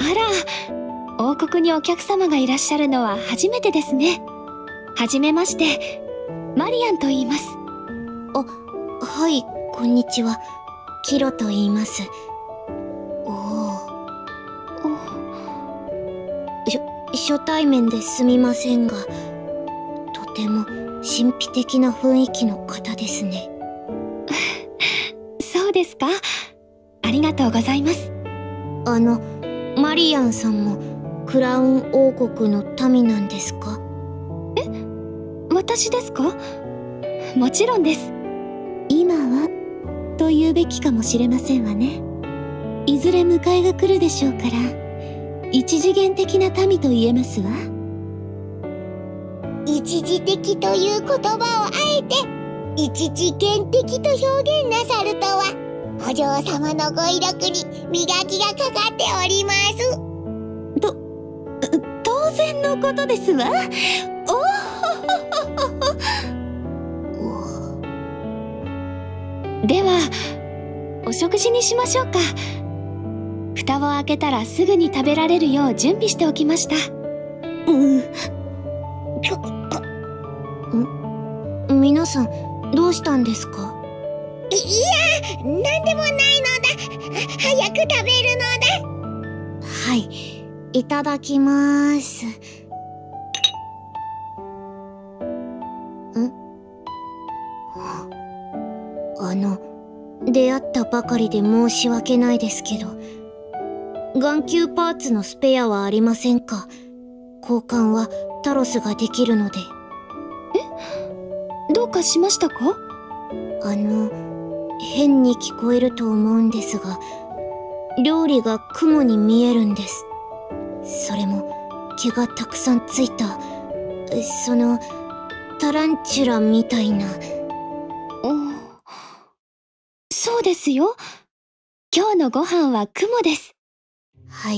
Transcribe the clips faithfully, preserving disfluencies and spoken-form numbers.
ら、王国にお客様がいらっしゃるのは初めてですね。はじめまして、マリアンと言います。 あ、はい、こんにちは。キロと言います。おお。しょ、初対面ですみませんが、とても神秘的な雰囲気の方ですね。 そうですか。ありがとうございます。 あの、マリアンさんもクラウン王国の民なんですか？ え？私ですか？もちろんです。 今はと言うべきかもしれませんわね。いずれ迎えが来るでしょうから、一次元的な民と言えますわ。 一時的という言葉をあえて一次元的と表現なさるとは、お嬢様の語彙力に磨きがかかっております。 と、当然のことですわ。おお。では、お食事にしましょうか。蓋を開けたらすぐに食べられるよう準備しておきました。 うん。 ん？皆さん、どうしたんですか？ い、いや、なんでもないのだ。早く食べるのだ。 はい、いただきまーす。ん？あの、出会ったばかりで申し訳ないですけど、眼球パーツのスペアはありませんか？交換はタロスができるので。 え？どうかしましたか？ あの、変に聞こえると思うんですが、料理が雲に見えるんです。それも毛がたくさんついた、そのタランチュラみたいな。 そうですよ。今日のご飯は雲です。 はい。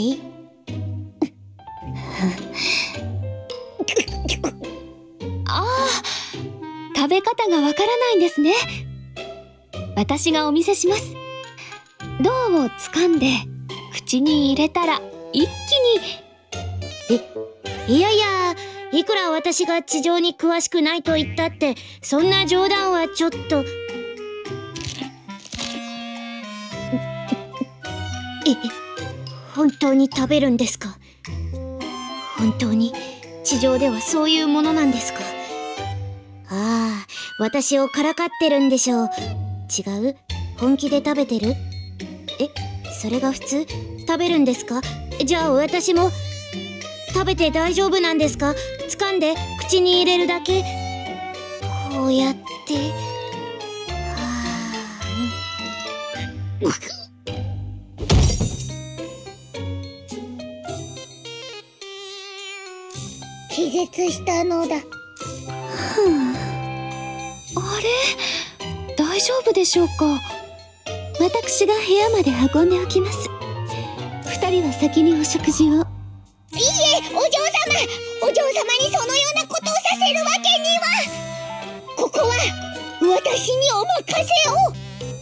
ああ、食べ方がわからないんですね。私がお見せします。銅を掴んで口に入れたら一気に。 え、いやいや、いくら私が地上に詳しくないと言ったって、そんな冗談はちょっと。え、本当に食べるんですか？本当に地上ではそういうものなんですか？ああ、私をからかってるんでしょう。違う？本気で食べてる？え、それが普通？食べるんですか？じゃあ私も食べて大丈夫なんですか？掴んで口に入れるだけ？こうやって。はあ。 気絶したのだ。 あれ？大丈夫でしょうか？ 私が部屋まで運んでおきます。二人は先にお食事を。 いいえ、お嬢様、お嬢様にそのようなことをさせるわけには。ここは私にお任せを。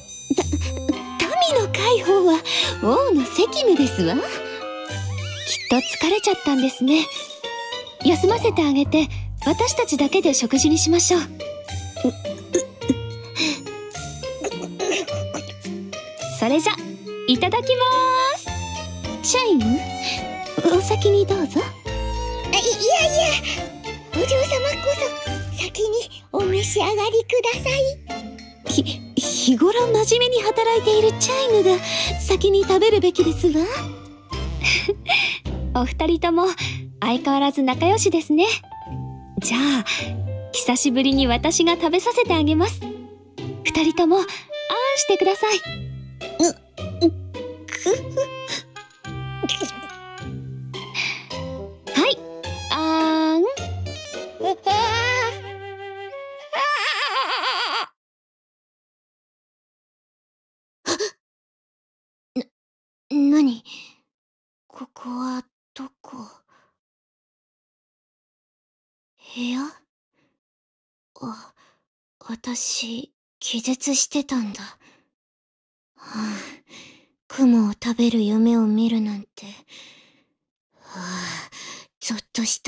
民の解放は王の責務ですわ。きっと疲れちゃったんですね。休ませてあげて、私たちだけで食事にしましょう。それじゃ、いただきまーす。 チャイム、お先にどうぞ。 い、いやいや、お嬢様こそ先にお召し上がりください。 ひ、日頃真面目に働いているチャイムが先に食べるべきですわ。 お二人とも相変わらず仲良しですね。じゃあ、久しぶりに私が食べさせてあげます。二人とも、あーんしてください。う、う、くはい、あーん。 な、なに？ここはどこ？部屋？あ、私、気絶してたんだ。はあ、雲を食べる夢を見るなんて、 とした。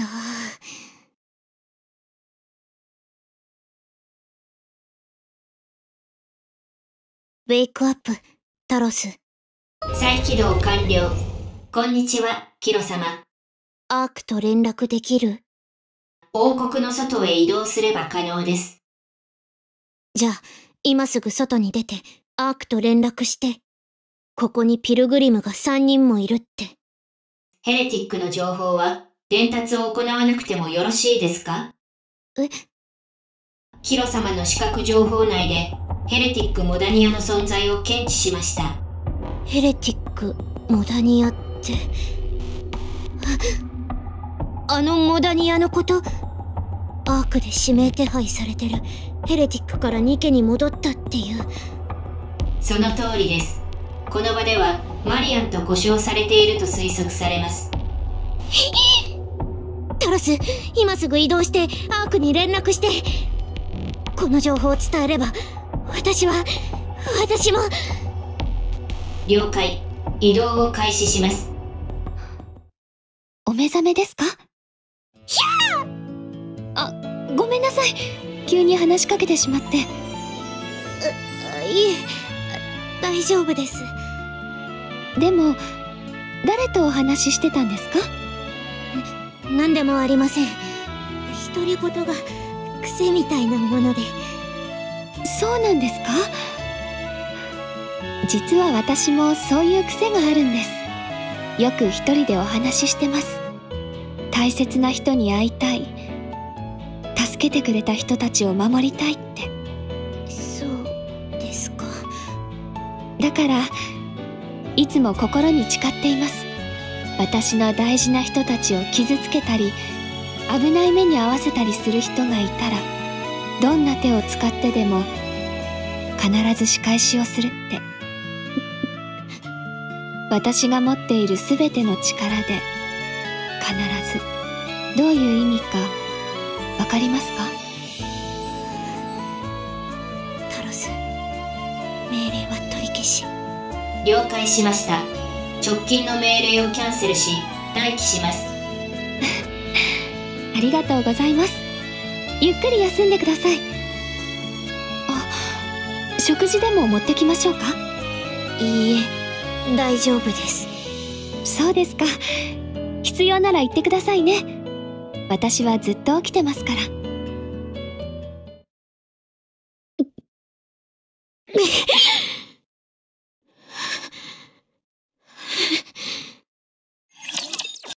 ウェイクアップ、タロス。 再起動完了。こんにちは、キロ様。 アークと連絡できる？ 王国の外へ移動すれば可能です。 じゃあ、今すぐ外に出て、アークと連絡して。ここにピルグリムがさんにんもいるって。 ヘレティックの情報は、伝達を行わなくてもよろしいですか？ え？ キロ様の視覚情報内で、ヘレティック・モダニアの存在を検知しました。 ヘレティック・モダニアって、あ、あのモダニアのこと？アークで指名手配されてるヘレティックからニケに戻ったっていう。 その通りです。この場ではマリアンと呼称されていると推測されます。 タロス、今すぐ移動してアークに連絡して。この情報を伝えれば、私は、私も。 了解。移動を開始します。 お目覚めですか？ ひゃー！ あ、ごめんなさい。急に話しかけてしまって。 う、いえ、大丈夫です。 でも、誰とお話ししてたんですか？ 何でもありません。独り言が癖みたいなもので。 そうなんですか？実は私もそういう癖があるんです。よく一人でお話ししてます。大切な人に会いたい。助けてくれた人たちを守りたいって。 そうですか。 だから、いつも心に誓っています。私の大事な人たちを傷つけたり、危ない目に遭わせたりする人がいたら、どんな手を使ってでも、必ず仕返しをするって。私が持っているすべての力で、必ず、どういう意味か、わかりますか？ タロス、命令は取り消し。 了解しました。直近の命令をキャンセルし、待機します。 ありがとうございます。ゆっくり休んでください。あ、食事でも持ってきましょうか？ いいえ、大丈夫です。 そうですか。必要なら言ってくださいね。私はずっと起きてますから。